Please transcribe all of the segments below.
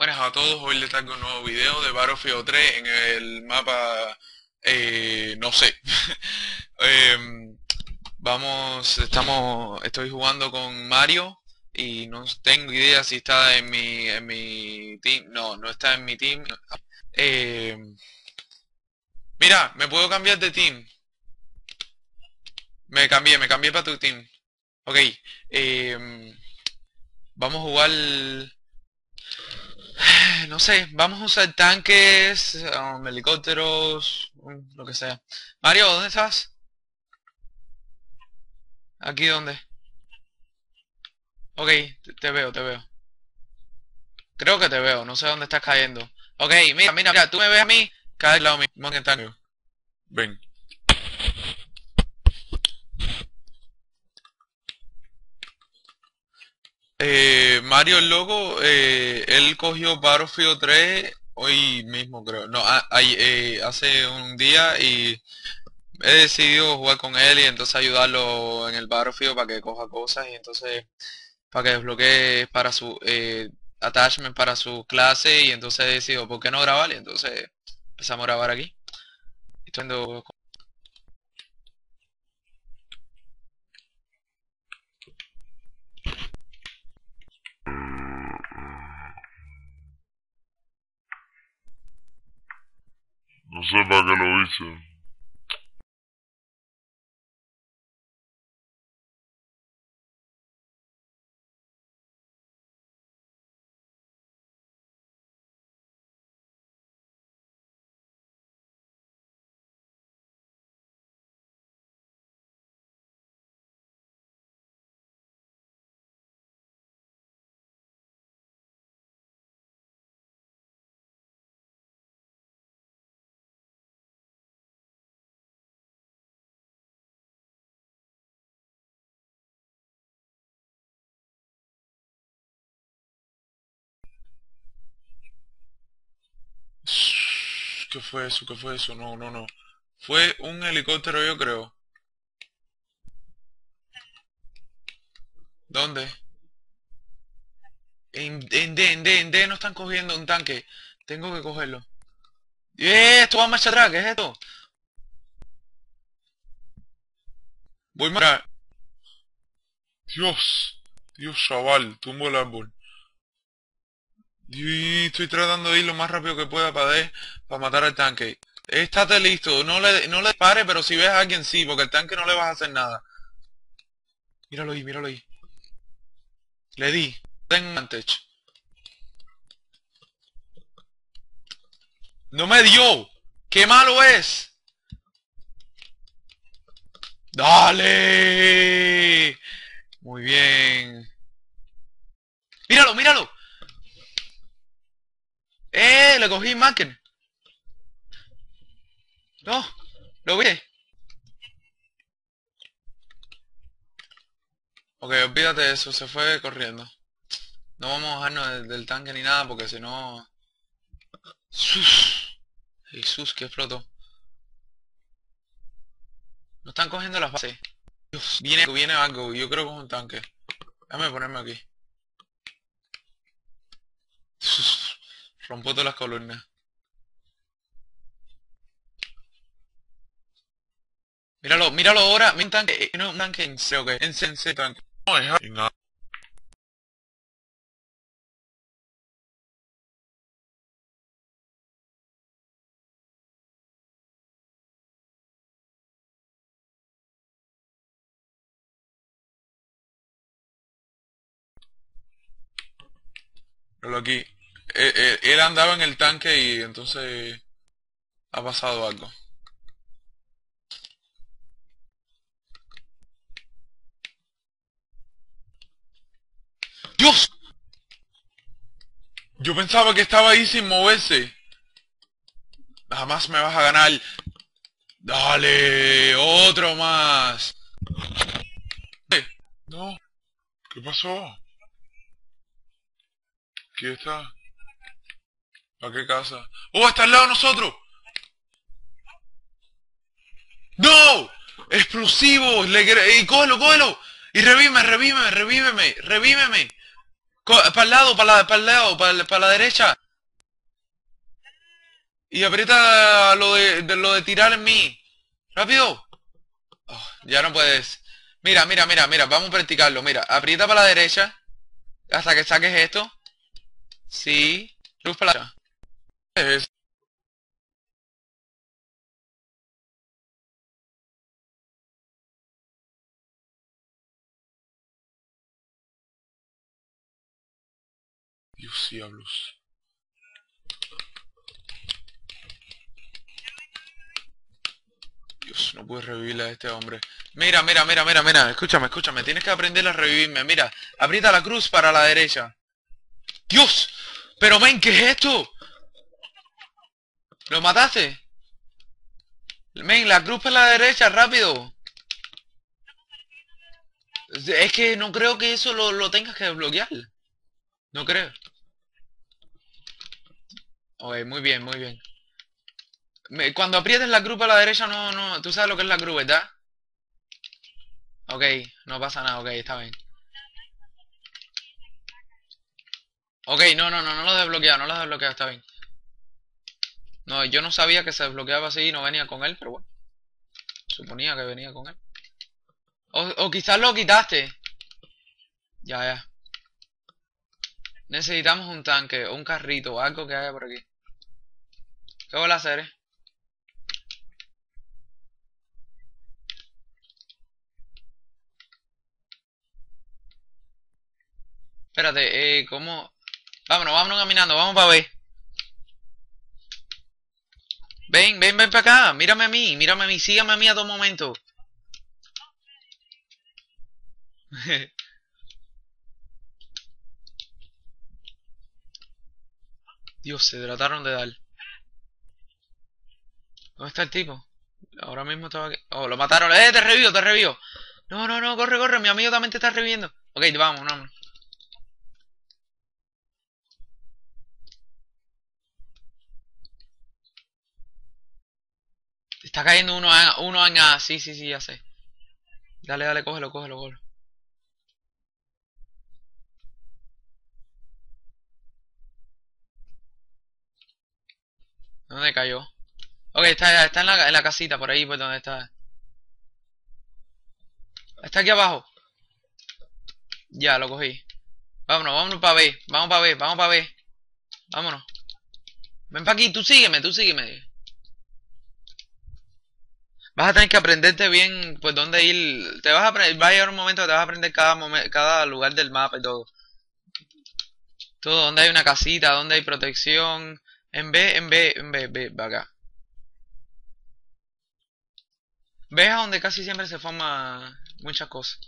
buenas a todos, hoy les traigo un nuevo video de Battlefield 3 en el mapa, no sé. Estoy jugando con Mario y no tengo idea si está en mi team. No, no está en mi team. Em, Mira, me puedo cambiar de team. Me cambié para tu team. Ok, em, vamos a jugar. No sé, vamos a usar tanques, helicópteros, lo que sea. Mario, ¿dónde estás? ¿Aquí dónde? Ok, te veo, te veo. Creo que te veo, no sé dónde estás cayendo. Ok, mira, tú me ves a mí, cae al lado mío. Vamos a intentar. Ven. Mario el loco, él cogió Battlefield 3 hoy mismo creo. No, hace un día y he decidido jugar con él y entonces ayudarlo en el Battlefield para que coja cosas y entonces para que desbloquee para su attachment para su clase y entonces he decidido, ¿por qué no grabar? Y entonces empezamos a grabar aquí. Estoy viendo. No sé para qué lo hice. ¿Qué fue eso? ¿Qué fue eso? No, no, no. Fue un helicóptero yo creo. ¿Dónde? En D no están cogiendo un tanque. Tengo que cogerlo. Esto va marcha atrás, ¿qué es esto? Voy más. Dios. Dios, chaval, tumbo el árbol. Y estoy tratando de ir lo más rápido que pueda para matar al tanque. Estate listo, no le pare, pero si ves a alguien sí, porque al tanque no le vas a hacer nada. Míralo ahí, míralo ahí. Le di. Tengo un advantage. ¡No me dio! ¡Qué malo es! ¡Dale! Muy bien. ¡Míralo, míralo! Le cogí Macken. No, lo vi. Ok, olvídate de eso, se fue corriendo. No vamos a bajarnos del tanque ni nada porque si no... ¡Sus! Jesús, que explotó. No están cogiendo las bases. Dios, viene algo, yo creo que es un tanque. Déjame ponerme aquí. Sus, rompo todas las columnas. Míralo, míralo ahora, mira un tanque, no un tanque en serio, que en serio tanque. No, es y nada. Míralo aquí. Él andaba en el tanque y entonces ha pasado algo. ¡Dios! Yo pensaba que estaba ahí sin moverse. Jamás me vas a ganar. Dale, otro más. No, ¿qué pasó? ¿Qué está? ¿A qué casa? ¡Oh, está al lado de nosotros! ¡No! ¡Explosivos! ¡Y cógelo, cógelo! Y revíveme, revíveme, revíveme, revíveme. Para el lado, para el lado, para la derecha. Y aprieta lo de tirar en mí. ¡Rápido! Oh, ya no puedes. Mira, mira, mira, mira. Vamos a practicarlo. Mira, aprieta para la derecha. Hasta que saques esto. Sí. Luz para la derecha. Dios, diablos. Dios, no puedes revivirle a este hombre. Mira, mira, mira, mira, mira. Escúchame, escúchame. Tienes que aprender a revivirme. Mira, aprieta la cruz para la derecha. Dios. Pero men, ¿qué es esto? ¿Lo mataste? Men, la cruz para la derecha, rápido. Es que no creo que eso lo tengas que desbloquear. No creo. Ok, muy bien, muy bien. Cuando aprietes la cruz para la derecha, no, tú sabes lo que es la cruz, ¿verdad? Ok, no pasa nada, ok, está bien. Ok, no lo he desbloqueado, no lo he desbloqueado, está bien. No, yo no sabía que se desbloqueaba así y no venía con él, pero bueno. Suponía que venía con él. O quizás lo quitaste. Ya, ya. Necesitamos un tanque, o un carrito, o algo que haya por aquí. ¿Qué voy a hacer, Espérate, ¿cómo? Vámonos, vámonos caminando, vamos para ver. Ven, ven, ven para acá, mírame a mí, sígame a mí a todo momento. Dios, se trataron de dar. ¿Dónde está el tipo? Ahora mismo estaba aquí. Oh, lo mataron. Te revivo, te revivo! No, corre, corre, mi amigo también te está reviviendo. Ok, vamos, vamos. Está cayendo uno en A. Sí, sí, sí, ya sé. Dale, dale, cógelo, cógelo, cógelo. ¿Dónde cayó? Ok, está en la casita, por ahí, pues donde está. Está aquí abajo. Ya, lo cogí. Vámonos, vámonos para B. Vamos para B, vamos para B. Vámonos. Ven para aquí, tú sígueme, tú sígueme. Vas a tener que aprenderte bien, pues, dónde ir. Te vas a aprender, va a llegar un momento que te vas a aprender cada lugar del mapa y todo. Todo, donde hay una casita, donde hay protección. Va acá. ¿Ves a donde casi siempre se forman muchas cosas?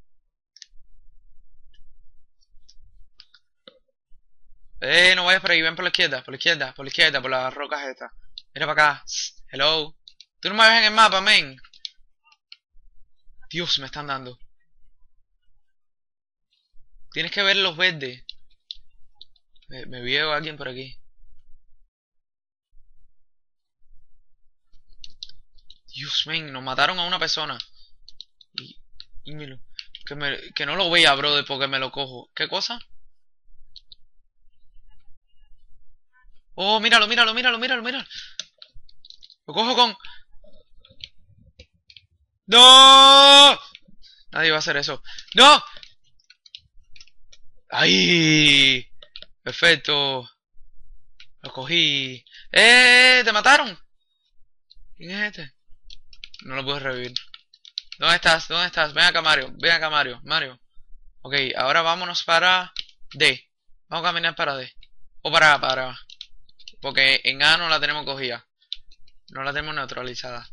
No vayas por ahí, ven por la izquierda, por la izquierda, por la izquierda, por las rocas estas. Mira para acá. Hello. Tú no me ves en el mapa, men. Dios, me están dando. Tienes que ver los verdes. Me veo a alguien por aquí. Dios, men, nos mataron a una persona. Y, y que no lo vea, brother, porque me lo cojo. ¿Qué cosa? Oh, míralo, míralo, míralo, míralo, míralo. Lo cojo con... ¡No! Nadie va a hacer eso. ¡No! ¡Ay! Perfecto. Lo cogí. ¡Te mataron! ¿Quién es este? No lo puedo revivir. ¿Dónde estás? ¿Dónde estás? Ven acá, Mario. Ven acá, Mario. Mario. Ok, ahora vámonos para D. Vamos a caminar para D. O para... Porque en A no la tenemos cogida. No la tenemos neutralizada.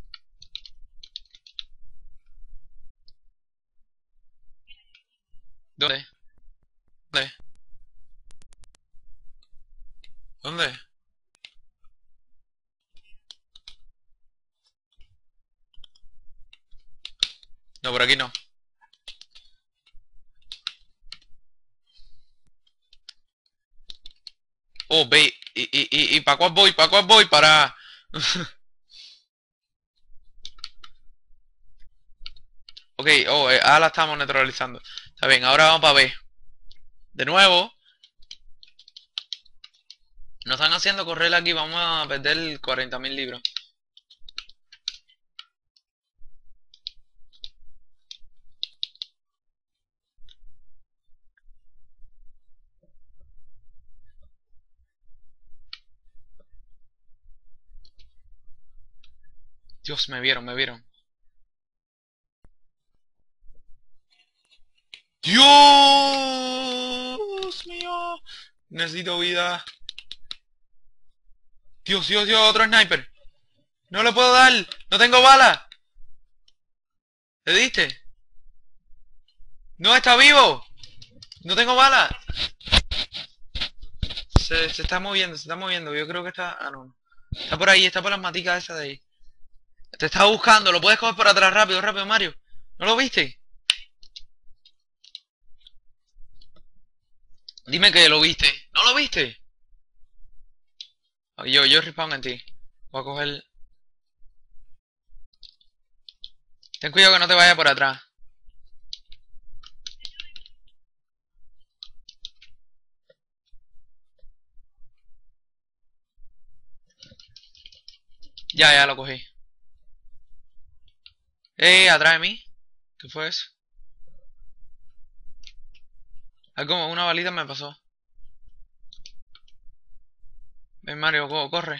¿Dónde? ¿Dónde? ¿Dónde? No, por aquí no. Oh, ve. ¿Y para cuál voy? ¿Para cuál voy? Para... Ok, A la estamos neutralizando. Está bien, ahora vamos para B. De nuevo. Nos están haciendo correr aquí, vamos a perder 40.000 libras. Dios, me vieron, me vieron. Dios mío. Necesito vida. Dios, Dios, Dios, otro sniper. No le puedo dar. No tengo bala. ¿Le diste? No, está vivo. No tengo bala. Se está moviendo, se está moviendo. Yo creo que está... Ah, no. Está por ahí, está por las maticas esas de ahí. Te está buscando, lo puedes coger por atrás. Rápido, rápido, Mario. ¿No lo viste? Dime que lo viste. ¿No lo viste? Yo respawn en ti. Voy a coger... Ten cuidado que no te vaya por atrás. Ya lo cogí. Atrás de mí. ¿Qué fue eso? Algo, una balita me pasó. Ven, Mario, corre.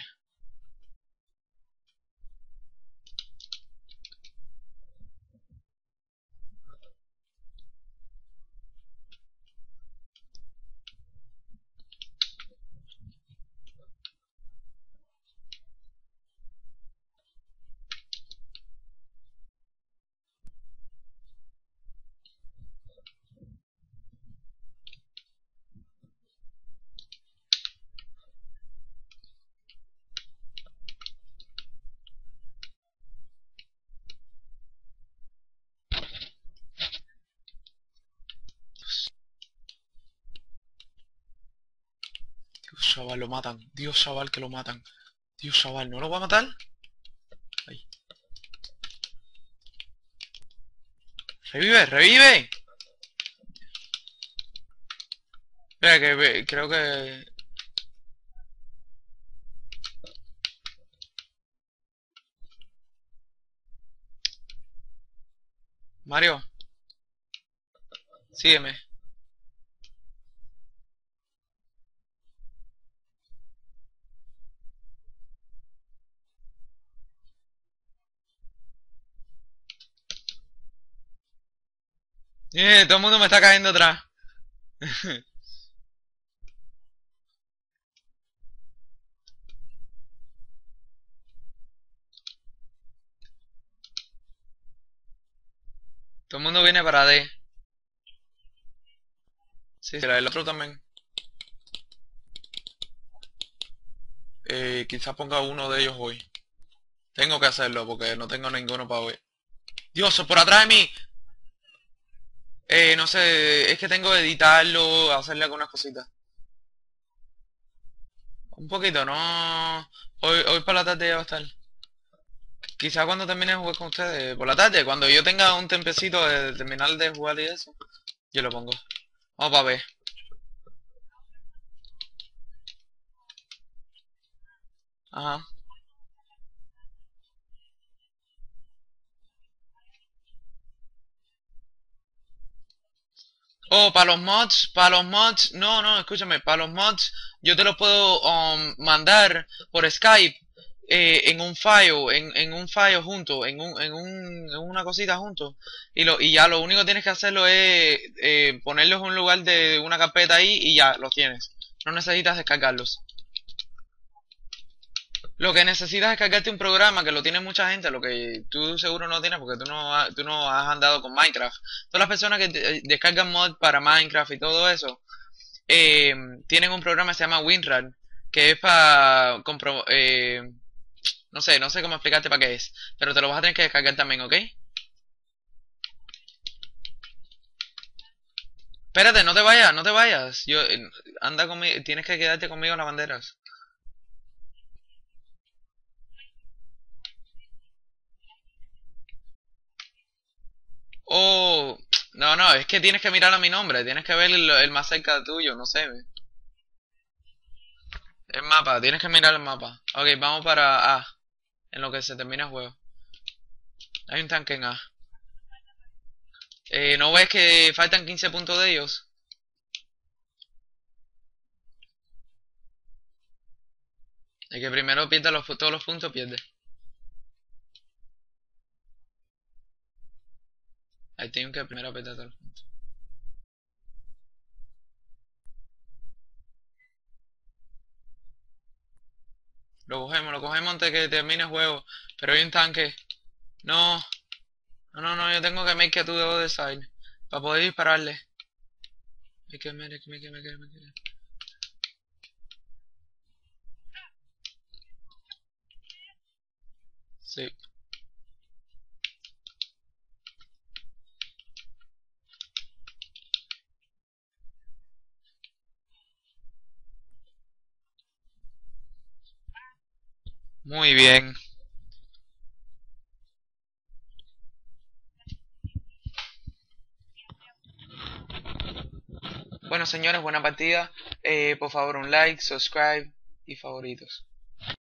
Dios, chaval, lo matan. Dios, chaval, que lo matan. Dios, chaval, ¿no lo va a matar? Ahí. ¡Revive, revive! Espera, creo que... Mario, sígueme. Todo el mundo me está cayendo atrás. Todo el mundo viene para D. Sí, será el otro también. Quizás ponga uno de ellos hoy. Tengo que hacerlo porque no tengo ninguno para hoy. Dios, por atrás de mí. No sé, es que tengo que editarlo, hacerle algunas cositas. Un poquito, no. Hoy por la tarde ya va a estar. Quizá cuando termine de jugar con ustedes, por la tarde, cuando yo tenga un tempecito de terminar de jugar y eso, yo lo pongo. Vamos para ver. Ajá. Oh, para los mods, no, no, escúchame, para los mods yo te los puedo mandar por Skype en un file, en un file junto, en una cosita junto. Y ya lo único que tienes que hacerlo es ponerlos en un lugar de una carpeta ahí y ya los tienes. No necesitas descargarlos. Lo que necesitas es cargarte un programa que lo tiene mucha gente, lo que tú seguro no tienes porque tú no has andado con Minecraft. Todas las personas que descargan mod para Minecraft y todo eso, eh, tienen un programa que se llama WinRAR, que es para no sé cómo explicarte para qué es, pero te lo vas a tener que descargar también, ¿ok? Espérate, no te vayas, no te vayas. Anda conmigo, tienes que quedarte conmigo en las banderas. Oh, no, no, es que tienes que mirar a mi nombre, tienes que ver el más cerca tuyo, no sé. mapa, tienes que mirar el mapa. Ok, vamos para A, en lo que se termina el juego. Hay un tanque en A. ¿No ves que faltan 15 puntos de ellos? El que primero pierda todos los puntos pierde. Ahí tiene que primero pierda todos los puntos. Lo cogemos antes de que termine el juego. Pero hay un tanque. No, no, yo tengo que make it to the other side. Para poder dispararle. Make it. Sí. Muy bien. Bueno, señores, buena partida. Por favor, un like, subscribe y favoritos.